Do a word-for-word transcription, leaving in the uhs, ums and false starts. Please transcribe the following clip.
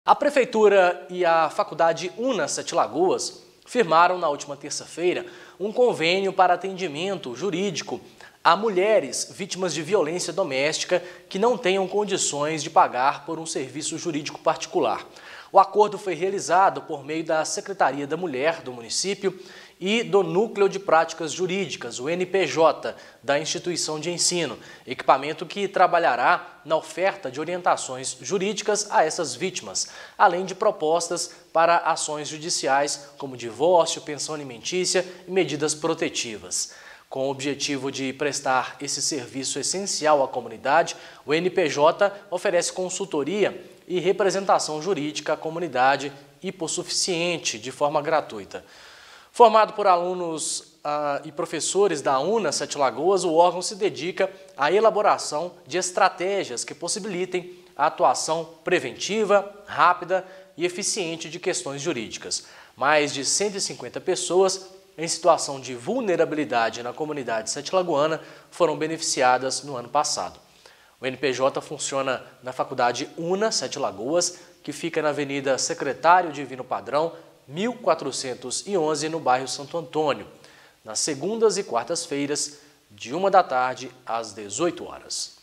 A Prefeitura e a Faculdade UNA Sete Lagoas firmaram na última terça-feira um convênio para atendimento jurídico a mulheres vítimas de violência doméstica que não tenham condições de pagar por um serviço jurídico particular. O acordo foi realizado por meio da Secretaria da Mulher do município e do Núcleo de Práticas Jurídicas, o N P J, da instituição de ensino, equipamento que trabalhará na oferta de orientações jurídicas a essas vítimas, além de propostas para ações judiciais como divórcio, pensão alimentícia e medidas protetivas. Com o objetivo de prestar esse serviço essencial à comunidade, o N P J oferece consultoria e representação jurídica à comunidade hipossuficiente de forma gratuita. Formado por alunos uh, e professores da UNA Sete Lagoas, o órgão se dedica à elaboração de estratégias que possibilitem a atuação preventiva, rápida e eficiente de questões jurídicas. Mais de cento e cinquenta pessoas em situação de vulnerabilidade na comunidade sete-lagoana foram beneficiadas no ano passado. O N P J funciona na Faculdade UNA Sete Lagoas, que fica na Avenida Secretário Divino Padrão, mil quatrocentos e onze, no bairro Santo Antônio, nas segundas e quartas-feiras, de uma da tarde às dezoito horas.